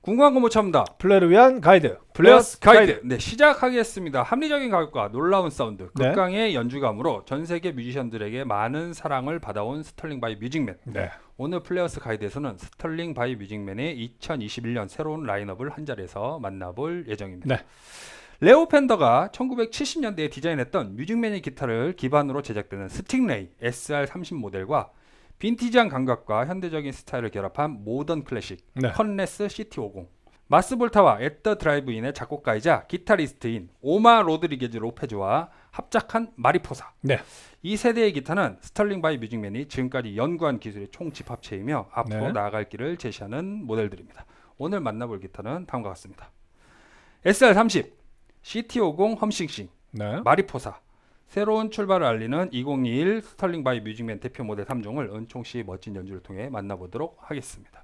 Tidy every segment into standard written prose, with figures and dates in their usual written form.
궁금한 거 참다. 플레이를 위한 가이드. 플레이어스 가이드. 네, 시작하겠습니다. 합리적인 가격과 놀라운 사운드, 네. 극강의 연주감으로 전 세계 뮤지션들에게 많은 사랑을 받아온 스털링 바이 뮤직맨. 네. 오늘 플레이어스 가이드에서는 스털링 바이 뮤직맨의 2021년 새로운 라인업을 한 자리에서 만나볼 예정입니다. 네. 레오 펜더가 1970년대에 디자인했던 뮤직맨의 기타를 기반으로 제작되는 스팅레이 SR30 모델과 빈티지한 감각과 현대적인 스타일을 결합한 모던 클래식 네. 컨레스 CT50, 마스 볼타와 앳더 드라이브인의 작곡가이자 기타리스트인 오마 로드리게즈 로페즈와 합작한 마리포사. 네. 이 세대의 기타는 스털링 바이 뮤직맨이 지금까지 연구한 기술의 총집합체이며 앞으로 네. 나아갈 길을 제시하는 모델들입니다. 오늘 만나볼 기타는 다음과 같습니다. SR30, CT50 험싱싱, 네. 마리포사. 새로운 출발을 알리는 2021 스털링 바이 뮤직맨 대표 모델 3종을 은총씨 멋진 연주를 통해 만나보도록 하겠습니다.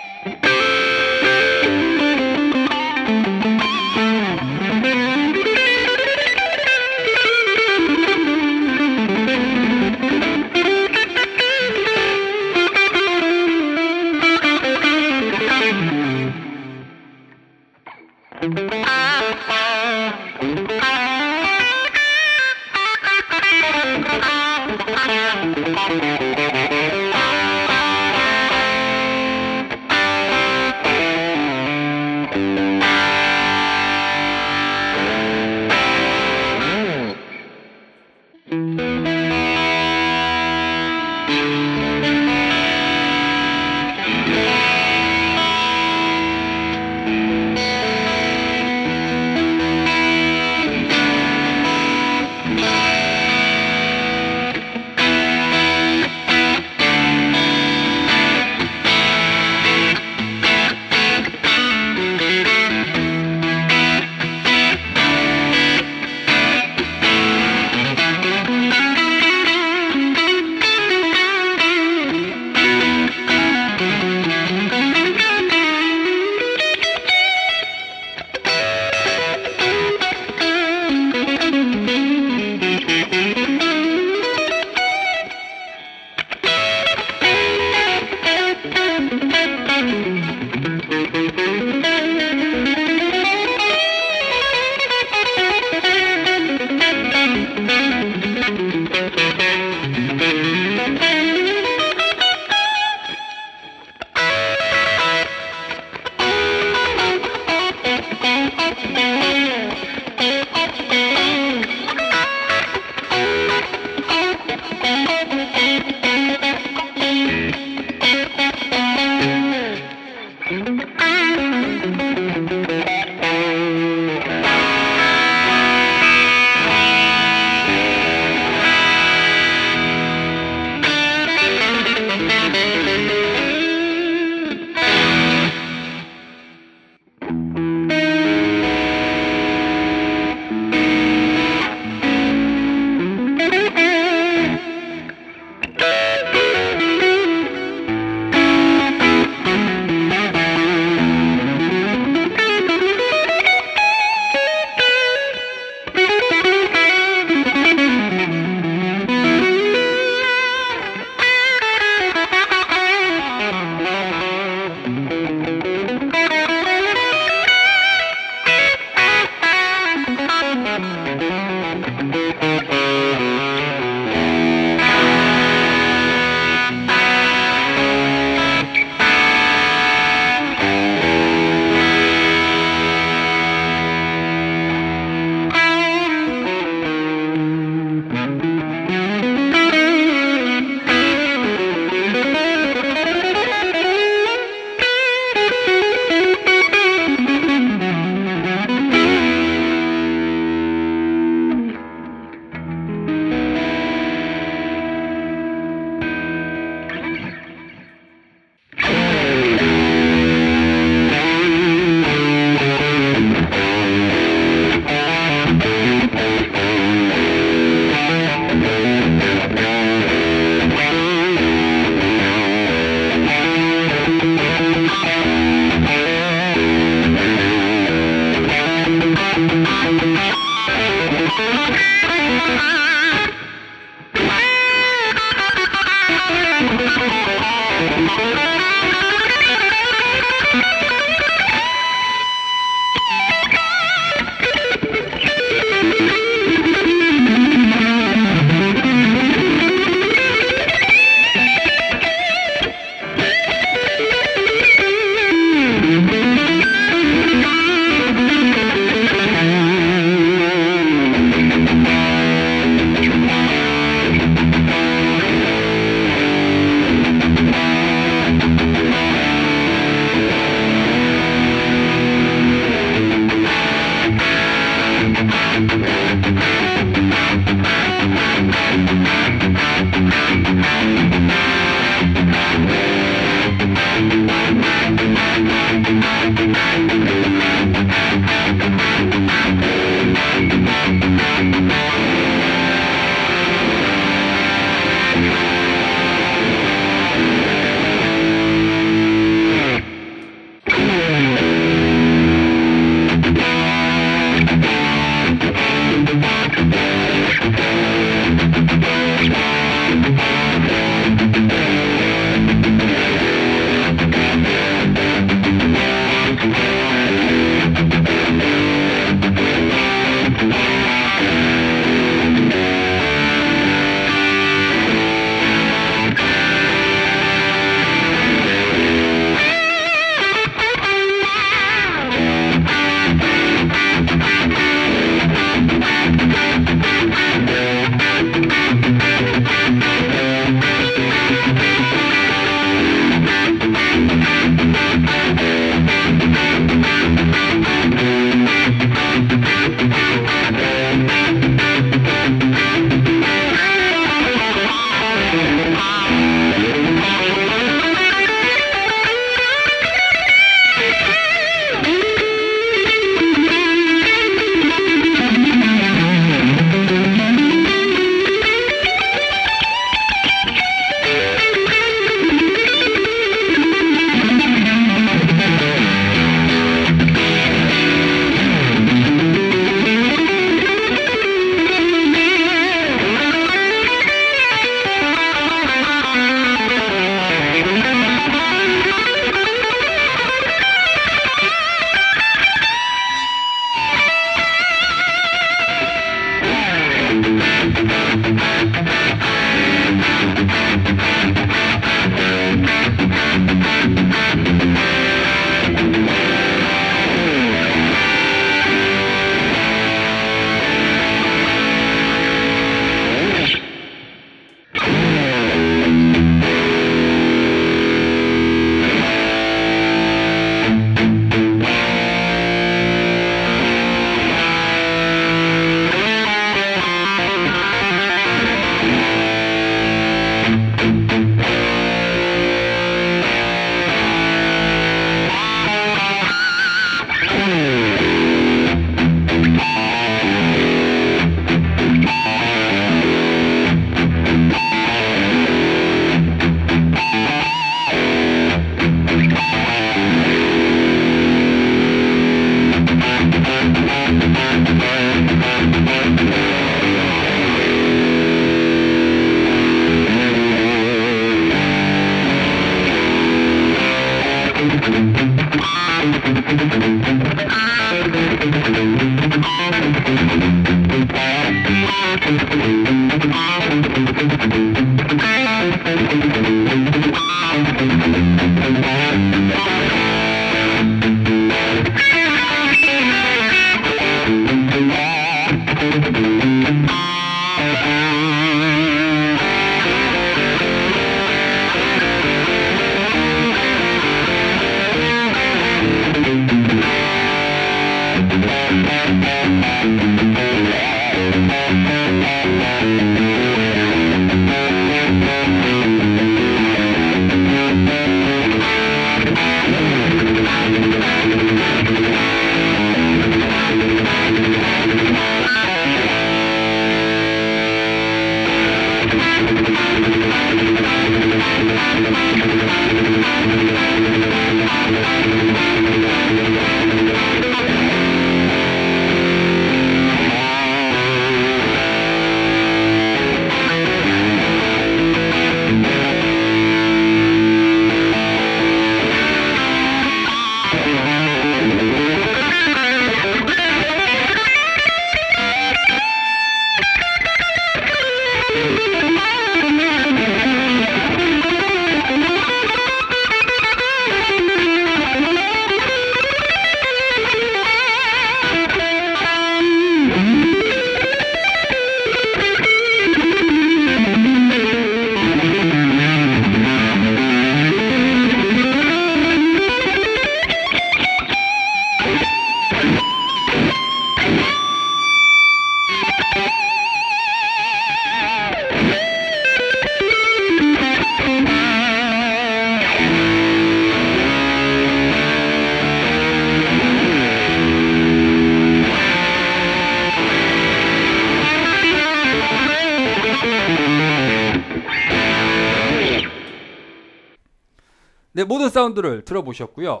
네, 모든 사운드를 들어보셨고요.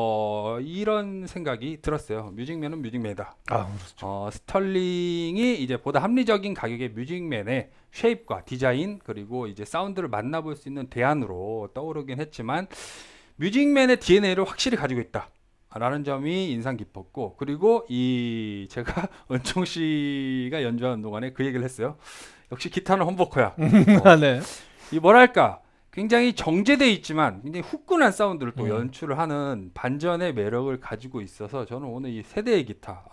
이런 생각이 들었어요. 뮤직맨은 뮤직맨이다. 아, 그렇죠. 스털링이 이제 보다 합리적인 가격의 뮤직맨의 쉐입과 디자인 그리고 이제 사운드를 만나볼 수 있는 대안으로 떠오르긴 했지만 뮤직맨의 DNA를 확실히 가지고 있다. 라는 점이 인상 깊었고 그리고 이 제가 은총 씨가 연주하는 동안에 그 얘기를 했어요. 역시 기타는 험버커야. 네. 이 뭐랄까 굉장히 정제돼 있지만 굉장히 후끈한 사운드를 또 음. 연출을 하는 반전의 매력을 가지고 있어서 저는 오늘 이 세대의 기타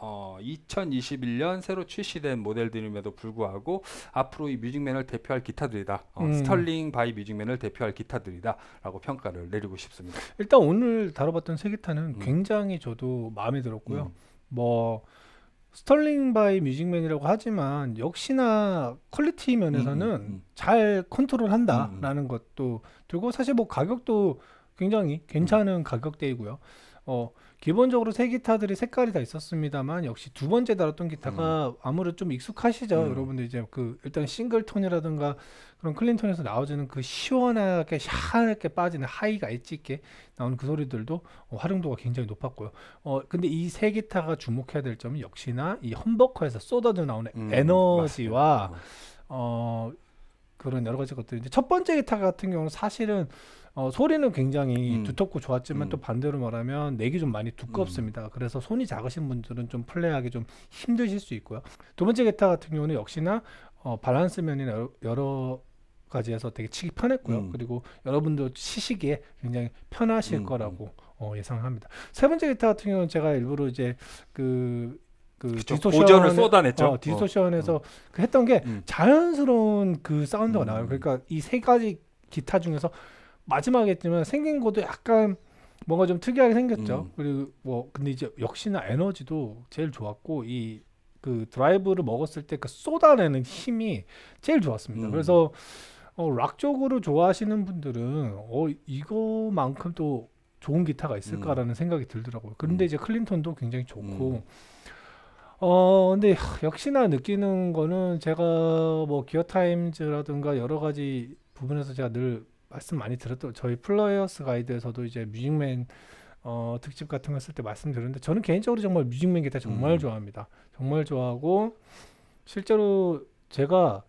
2021년 새로 출시된 모델들임에도 불구하고 앞으로 이 뮤직맨을 대표할 기타들이다. 스털링 바이 뮤직맨을 대표할 기타들이다 라고 평가를 내리고 싶습니다. 일단 오늘 다뤄봤던 세 기타는 굉장히 저도 마음에 들었고요. 뭐 스털링 바이 뮤직맨이라고 하지만 역시나 퀄리티 면에서는 잘 컨트롤한다라는 것도 들고 사실 뭐 가격도 굉장히 괜찮은 가격대이고요. 기본적으로 세 기타들이 색깔이 다 있었습니다만 역시 두 번째 다뤘던 기타가 아무래도 좀 익숙하시죠. 여러분들 이제 그 일단 싱글톤이라든가 그런 클린톤에서 나와주는 그 시원하게 샤하게 빠지는 하이가 엣지 있게 나오는 그 소리들도 활용도가 굉장히 높았고요. 근데 이 세 기타가 주목해야 될 점은 역시나 이 험버커에서 쏟아져 나오는 에너지와 그런 여러 가지 것들이 이제 첫 번째 기타 같은 경우는 사실은 소리는 굉장히 두텁고 좋았지만 또 반대로 말하면 넥이 좀 많이 두껍습니다. 그래서 손이 작으신 분들은 좀 플레이하기 좀 힘드실 수 있고요. 두 번째 기타 같은 경우는 역시나 밸런스 면이나 여러 가지에서 되게 치기 편했고요. 그리고 여러분도 치시기에 굉장히 편하실 거라고 예상합니다. 세 번째 기타 같은 경우는 제가 일부러 이제 그 고전을 쏟아냈죠. 디스토션에서 그 했던 게 자연스러운 그 사운드가 나와요. 그러니까 이 세 가지 기타 중에서 마지막에 했지만 생긴 것도 약간 뭔가 좀 특이하게 생겼죠. 그리고 뭐 근데 이제 역시나 에너지도 제일 좋았고 이 그 드라이브를 먹었을 때 그 쏟아내는 힘이 제일 좋았습니다. 그래서 락 쪽으로 좋아하시는 분들은 이거만큼 또 좋은 기타가 있을까라는 생각이 들더라고요. 그런데 이제 클린톤도 굉장히 좋고 근데 역시나 느끼는 거는 제가 뭐 기어 타임즈라든가 여러 가지 부분에서 제가 늘 말씀 많이 들었던 저희 플레이어스 가이드에서도 이제 뮤직맨 특집 같은 거 쓸 때 말씀드렸는데 저는 개인적으로 정말 뮤직맨 기타 정말 좋아합니다. 정말 좋아하고 실제로 제가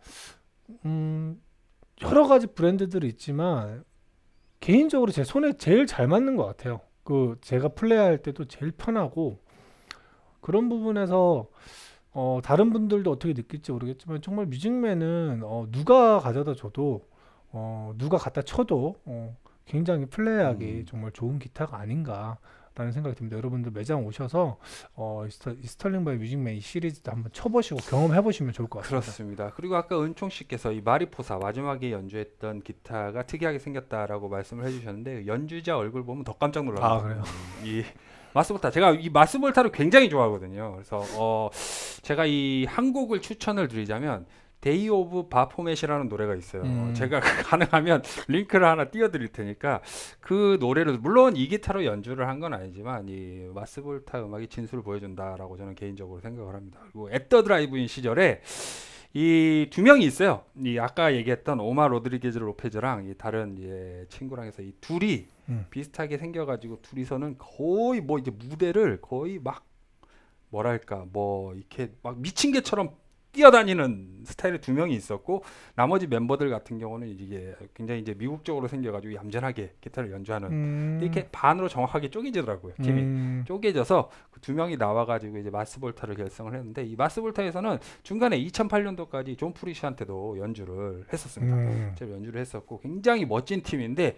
여러 가지 브랜드들이 있지만 개인적으로 제 손에 제일 잘 맞는 것 같아요. 그 제가 플레이할 때도 제일 편하고 그런 부분에서 다른 분들도 어떻게 느낄지 모르겠지만 정말 뮤직맨은 누가 가져다 줘도 누가 갖다 쳐도 굉장히 플레이하기 정말 좋은 기타가 아닌가라는 생각이 듭니다. 여러분들 매장 오셔서 이 스털링 바이 뮤직맨 이 시리즈도 한번 쳐보시고 경험해보시면 좋을 것 같습니다. 그렇습니다. 그리고 아까 은총 씨께서 이 마리포사 마지막에 연주했던 기타가 특이하게 생겼다라고 말씀을 해주셨는데 연주자 얼굴 보면 더 깜짝 놀랍니다. 아, 그래요? 이 마스볼타 제가 이 마스볼타를 굉장히 좋아하거든요. 그래서 제가 이 한 곡을 추천을 드리자면 데이 오브 바포맷이라는 노래가 있어요. 제가 가능하면 링크를 하나 띄워드릴 테니까 그 노래를 물론 이 기타로 연주를 한 건 아니지만 이 마스볼타 음악이 진수를 보여준다라고 저는 개인적으로 생각을 합니다. 그리고 앳더 드라이브인 시절에 이 두 명이 있어요. 이 아까 얘기했던 오마 로드리게즈 로페즈랑 이 다른 친구랑 해서 이 둘이 비슷하게 생겨가지고 둘이서는 거의 뭐 이제 무대를 거의 막 뭐랄까 뭐 이렇게 막 미친 개처럼 뛰어다니는 스타일의 두 명이 있었고 나머지 멤버들 같은 경우는 이게 굉장히 이제 미국적으로 생겨가지고 얌전하게 기타를 연주하는 이렇게 반으로 정확하게 쪼개지더라고요. 팀이 쪼개져서 그 두 명이 나와가지고 이제 마스볼타를 결성을 했는데 이 마스볼타에서는 중간에 2008년도까지 존 프리시한테도 연주를 했었습니다. 제가 연주를 했었고 굉장히 멋진 팀인데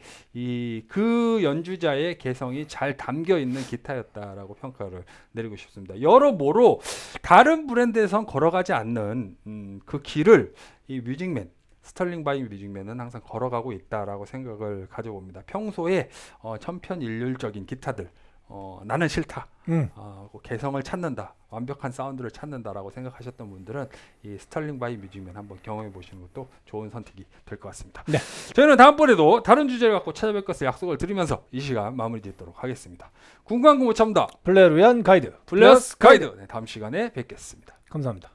그 연주자의 개성이 잘 담겨 있는 기타였다라고 평가를 내리고 싶습니다. 여러모로 다른 브랜드에선 걸어가지 않는 그 길을 이 뮤직맨 스털링 바이 뮤직맨은 항상 걸어가고 있다라고 생각을 가져봅니다. 평소에 천편일률적인 기타들 나는 싫다. 개성을 찾는다. 완벽한 사운드를 찾는다라고 생각하셨던 분들은 이 스털링 바이 뮤직맨 한번 경험해 보시는 것도 좋은 선택이 될 것 같습니다. 네. 저희는 다음번에도 다른 주제를 갖고 찾아뵐 것을 약속을 드리면서 이 시간 마무리 짓도록 하겠습니다. 궁금한 거 못 참다. 플레이어를 위한 가이드 플레이어스 가이드. 네, 다음 시간에 뵙겠습니다. 감사합니다.